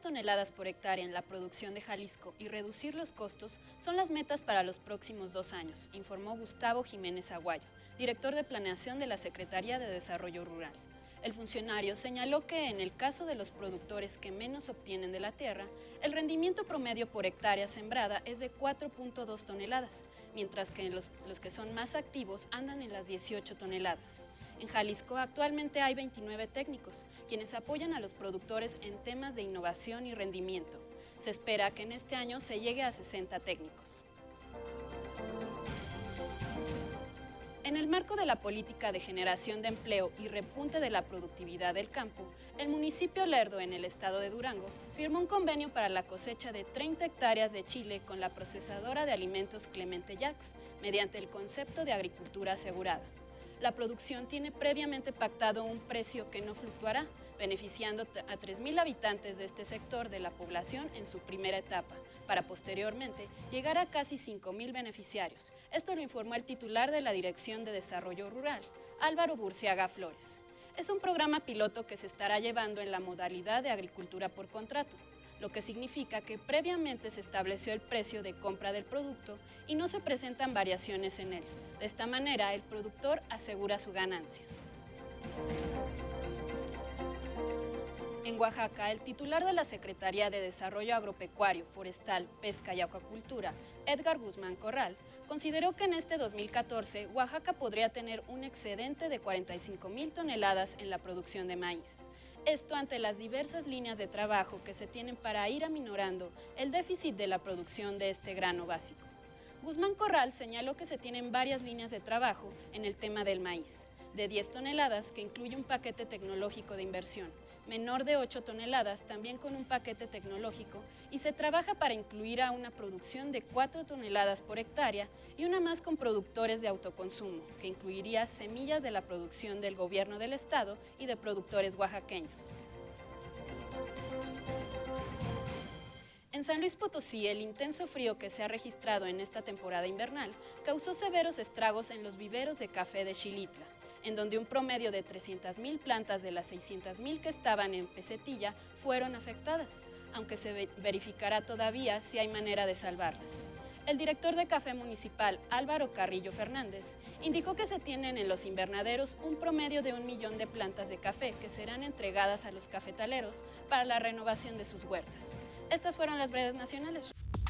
toneladas por hectárea en la producción de Jalisco y reducir los costos son las metas para los próximos 2 años, informó Gustavo Jiménez Aguayo, director de Planeación de la Secretaría de Desarrollo Rural. El funcionario señaló que en el caso de los productores que menos obtienen de la tierra, el rendimiento promedio por hectárea sembrada es de 4.2 toneladas, mientras que los que son más activos andan en las 18 toneladas. En Jalisco actualmente hay 29 técnicos, quienes apoyan a los productores en temas de innovación y rendimiento. Se espera que en este año se llegue a 60 técnicos. En el marco de la política de generación de empleo y repunte de la productividad del campo, el municipio Lerdo, en el estado de Durango, firmó un convenio para la cosecha de 30 hectáreas de chile con la procesadora de alimentos Clemente Yax, mediante el concepto de agricultura asegurada. La producción tiene previamente pactado un precio que no fluctuará, beneficiando a 3,000 habitantes de este sector de la población en su primera etapa, para posteriormente llegar a casi 5,000 beneficiarios. Esto lo informó el titular de la Dirección de Desarrollo Rural, Álvaro Burciaga Flores. Es un programa piloto que se estará llevando en la modalidad de agricultura por contrato, lo que significa que previamente se estableció el precio de compra del producto y no se presentan variaciones en él. De esta manera, el productor asegura su ganancia. En Oaxaca, el titular de la Secretaría de Desarrollo Agropecuario, Forestal, Pesca y Acuacultura, Edgar Guzmán Corral, consideró que en este 2014 Oaxaca podría tener un excedente de 45,000 toneladas en la producción de maíz. Esto ante las diversas líneas de trabajo que se tienen para ir aminorando el déficit de la producción de este grano básico. Guzmán Corral señaló que se tienen varias líneas de trabajo en el tema del maíz, de 10 toneladas que incluye un paquete tecnológico de inversión, menor de 8 toneladas también con un paquete tecnológico y se trabaja para incluir a una producción de 4 toneladas por hectárea y una más con productores de autoconsumo, que incluiría semillas de la producción del gobierno del estado y de productores oaxaqueños. En San Luis Potosí, el intenso frío que se ha registrado en esta temporada invernal causó severos estragos en los viveros de café de Xilitla, en donde un promedio de 300,000 plantas de las 600,000 que estaban en Pesetilla fueron afectadas, aunque se verificará todavía si hay manera de salvarlas. El director de Café Municipal, Álvaro Carrillo Fernández, indicó que se tienen en los invernaderos un promedio de 1 millón de plantas de café que serán entregadas a los cafetaleros para la renovación de sus huertas. Estas fueron las breves nacionales.